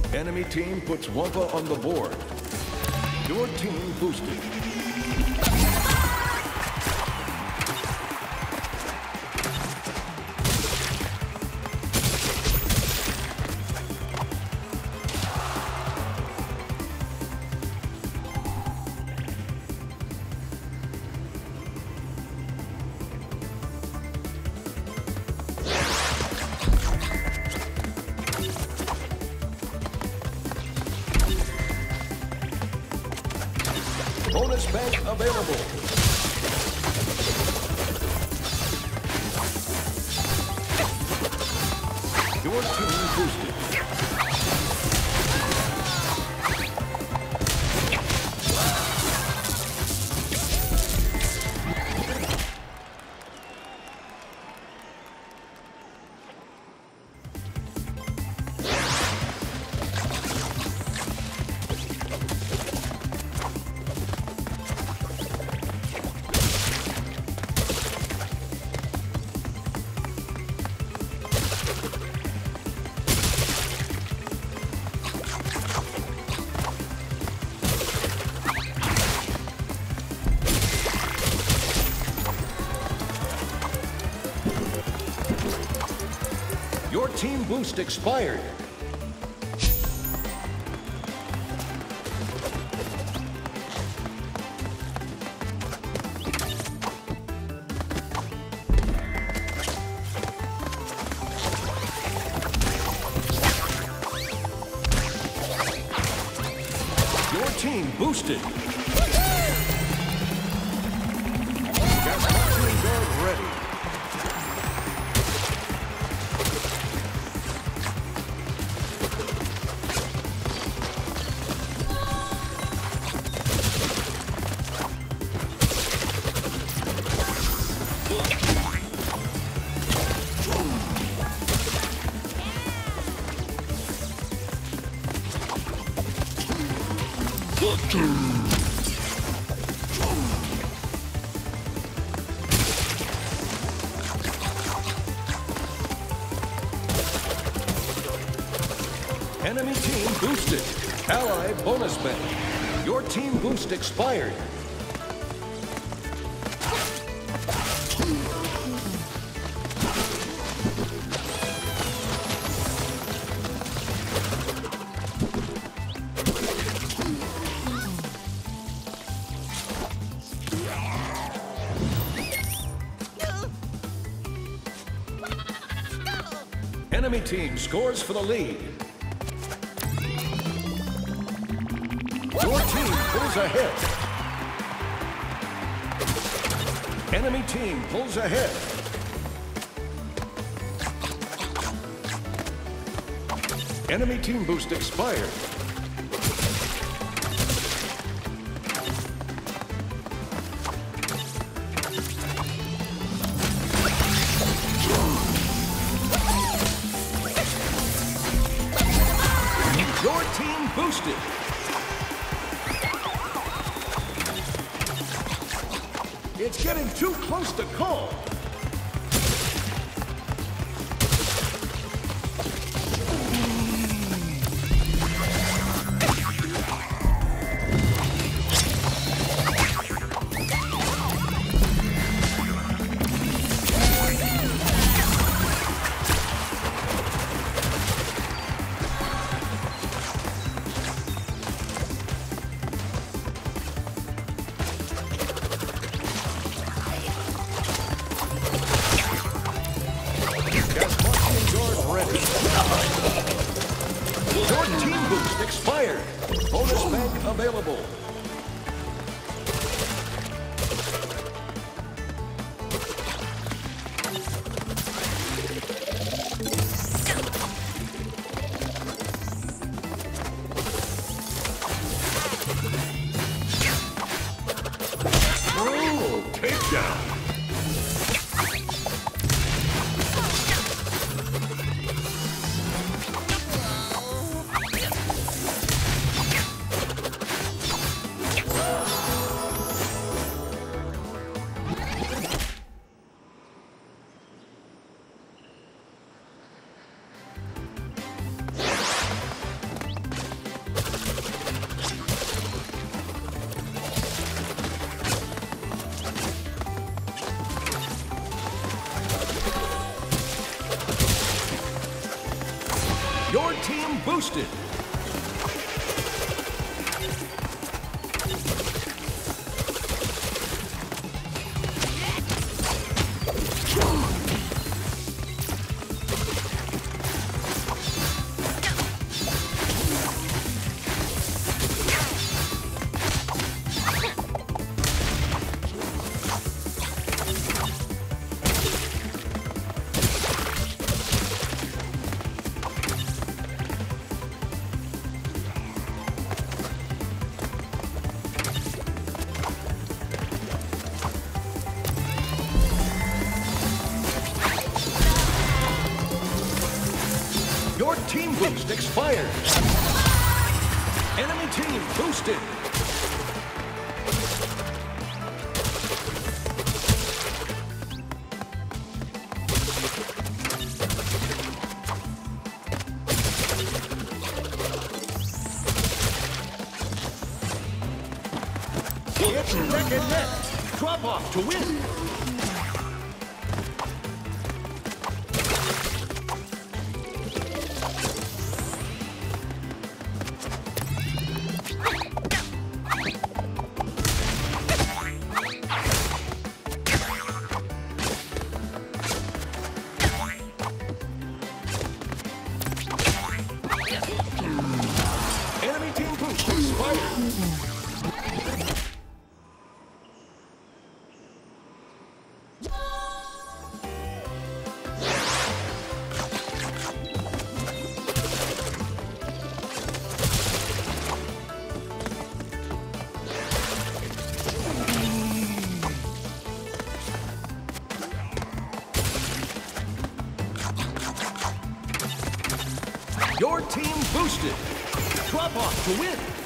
Enemy team puts Wumpa on the board. Your team boosted. Bonus bank available. Your team boosted. Your team boost expired. Your team boosted. Gas boxing guard ready. Enemy team boosted. Ally bonus bank. Your team boost expired. Enemy team scores for the lead. Your team pulls ahead. Enemy team pulls ahead. Enemy team boost expired. Your team boosted. It's getting too close to call. Your team boost expired. Bonus bank available. Oh, takedown. Your team boosted. Your team boost expired. Enemy team boosted. It's neck and neck. Drop off to win. Enemy team boost expired. Your team boosted. Drop off to win.